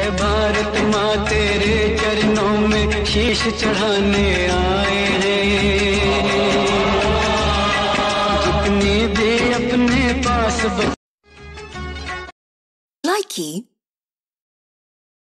भारत माँ तेरे चरणों में शीश चढ़ाने आए हैं। जितनी भी अपने पास Likey